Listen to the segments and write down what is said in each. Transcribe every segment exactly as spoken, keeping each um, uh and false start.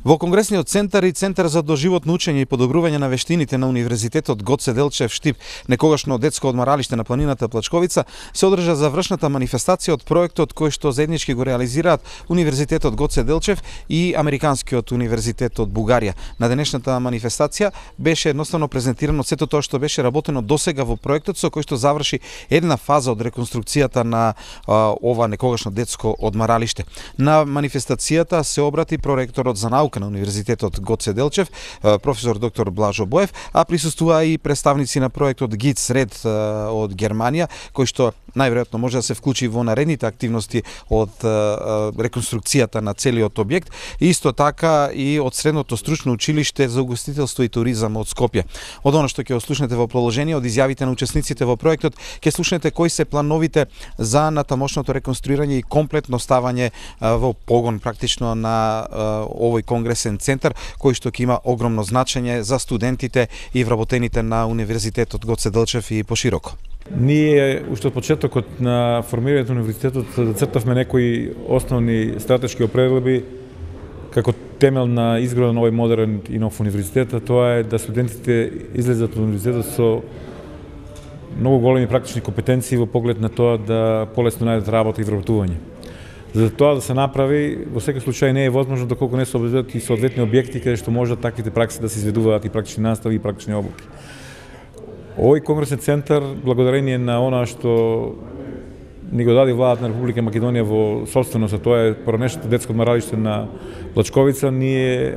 Во Конгресниот центар и Центар за доживотно учење и подобрување на вештините на Универзитетот Гоце Делчев Штип, некогашно детско одмаралиште на планината Плачковица, се одржа завршната манифестација од проектот кој што заеднички го реализираат Универзитетот Гоце Делчев и Американскиот универзитет од Бугарија. На денешната манифестација беше едноставно презентирано сето тоа што беше работено досега во проектот, со кој што заврши една фаза од реконструкцијата на а, ова некогашно детско одмаралиште. На манифестацијата се обрати проректорот за наука на Универзитетот Гоце Делчев, професор доктор Блажо Боев, а присуствуваа и представници на проектот ГИЦ Ред од Германија, кој што најверојатно може да се вклучи во наредните активности од реконструкцијата на целиот објект, и исто така и од Средното стручно училиште за угостителство и туризам од Скопје. Од она што ќе слушнете во продолжение од изјавите на учесниците во проектот, ќе слушнете кои се плановите за натамошното реконструирање и комплетно ставање во погон практично на овој конгресен центар, кој што ќе има огромно значење за студентите и вработените на Универзитетот Гоце Делчев и пошироко. Ние уште од почетокот на формирањето на универзитетот зацртавме некои основни стратешки определби како темел на изградот на овој модерен и нов универзитет. Тоа е да студентите излезат од универзитетот со многу големи практични компетенции во поглед на тоа да полесно најдат работа и вработување. За тоа да се направи, во секој случај не е возможно доколку не се обезбедат и соодветни објекти каде што можат таквите пракси да се изведуваат и практични настави и практични обуки. Овој конгресен центар, благодарение на она што ни го даде владата на Република Македонија во собственост, а тоа е поранешното детско одмаралиште на Плачковица, ние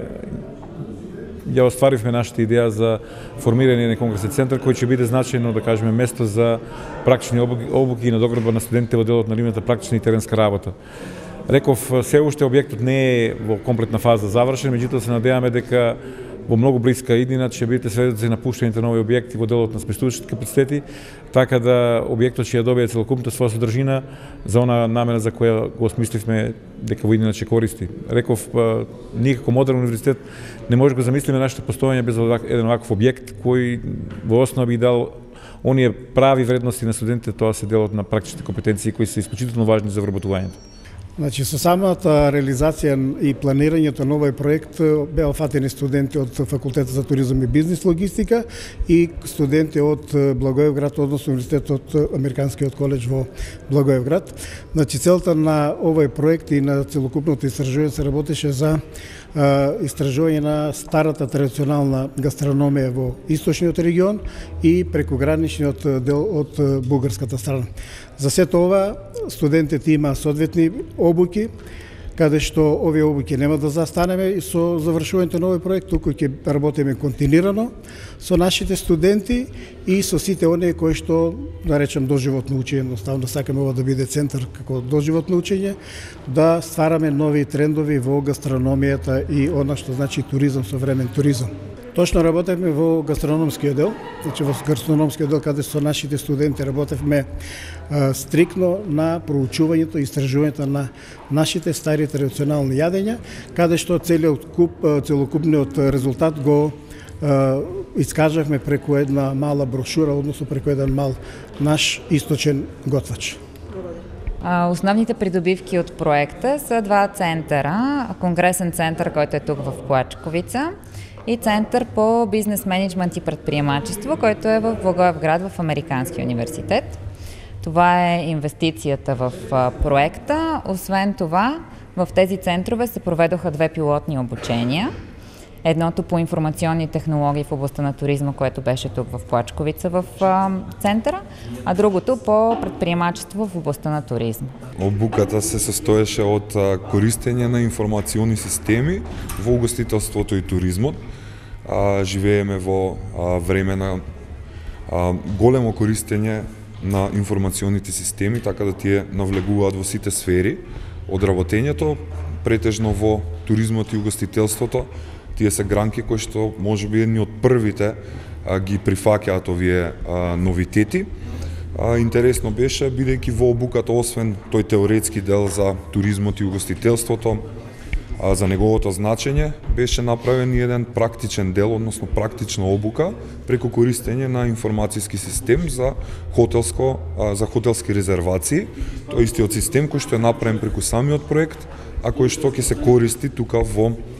ја остваривме нашата идеја за формирање на конгресен центар кој ќе биде значајно, да кажеме, место за практични обуки и надоградба на студентите во делот на нивната практична и теренска работа. Реков, се уште објектот не е во комплетна фаза завршен, меѓутоа се надеваме дека во многу блиска иднина ќе бидете сведоци на пуштањето на овој објекти во делот на сместувачките капацитети, така да објектот ќе ја добие целокупната своја содржина за она намена за која го осмисливме дека во иднина ќе користи. Реков, ние како модерен универзитет не може да го замислиме нашето постоење без еден ваков објект кој во основа би дал оние прави вредности на студентите, тоа се делот на практичните компетенции кои се исклучително важни за вработувањето. Значи, со самата реализација и планирањето на овој проект беа фатени студенти од Факултетот за туризам и бизнис логистика и студенти од Благоевград, односно Универзитетот Американскиот коледж во Благоевград. Значи, целта на овој проект и на целокупното истражување се работеше за истражување на старата традиционална гастрономија во источниот регион и прекограничниот дел од бугарската страна. За сето ова студентите има соодветни обуки, каде што овие обуки нема да застанеме и со завршувањето на овој проект, туку ќе работиме континуирано со нашите студенти и со сите оние кои што, да речем, доживотно учење, едноставно сакаме ова да биде центар како доживотно учење, да ствараме нови трендови во гастрономијата и она што значи туризам, современ туризам. Точно работевме во гастрономскиот дел, значи во гастрономскиот дел каде со нашите студенти работевме а, стрикно на проучувањето и истражувањето на нашите стари традиционални јадења, каде што целиот куп, целокупниот резултат го а, искажавме преку една мала брошура, односно преку еден мал наш источен готвач. Основните придобивки од проекта се два центара, конгресен центар којто е тук в Плачковица и Център по бизнес менеджмент и предприемачество, който е в Благоевград в Американския университет. Това е инвестицията в проекта. Освен това, в тези центрове се проведоха две пилотни обучения. Едното по информационни технологии в областта на туризма, което беше тук в Плачковица в центъра, а другото по предприемачество в областта на туризма. Обуката се состоеше од користење на информационни системи во угостителството и туризмот. Живееме во време на големо користење на информационните системи, така да тие навлегуваат во сите сфери од работењето, претежно во туризмот и угостителството. Тие се гранки кои што може би едни од првите а, ги прифаќаат овие а, новитети. А, интересно беше, бидејќи во обуката, освен тој теоретски дел за туризмот и угостителството, а, за неговото значење, беше направен и еден практичен дел, односно практична обука, преку користење на информацијски систем за хотелско, а, за хотелски резервации. Тој истиот систем кој што е направен преку самиот проект, а кој што ќе се користи тука во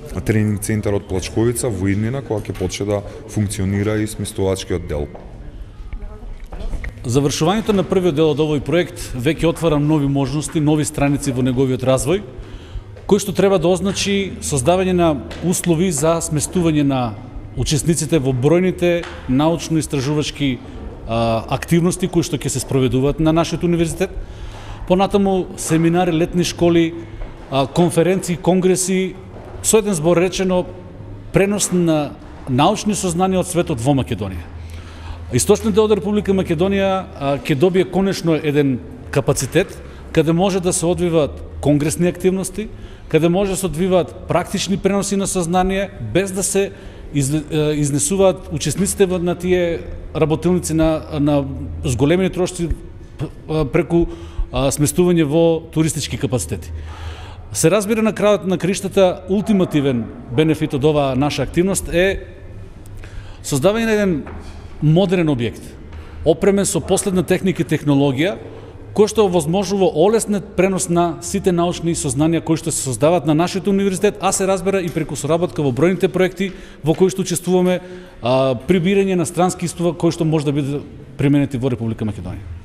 тренинг центарот Плачковица во иднина кога ќе почне да функционира и сместувачкиот дел. Завршувањето на првиот дел од овој проект веќе отвара нови можности, нови страници во неговиот развој, кој што треба да означи создавање на услови за сместување на учесниците во бројните научно-истражувачки активности кои што ќе се спроведуваат на нашиот универзитет. Понатаму семинари, летни школи, конференции, конгреси, со еден збор речено пренос на научни сознанија од светот во Македонија. Источниот дел од Република Македонија ќе добие конечно еден капацитет каде може да се одвиваат конгресни активности, каде може да се одвиваат практични преноси на сознание без да се изнесуваат учесниците на тие работилници на, на зголемени трошци преку а, сместување во туристички капацитети. Се разбира на крајот на криштата ултимативен бенефит од оваа наша активност е создавање на еден модерен објект, опремен со последна техника и технологија, кој што овозможува олеснет пренос на сите научни сознанија кои што се создаваат на нашиот универзитет, а се разбира и преку соработка во бројните проекти во кои што учествуваме, а, прибирање на странски искуства кои што може да бидат применети во Република Македонија.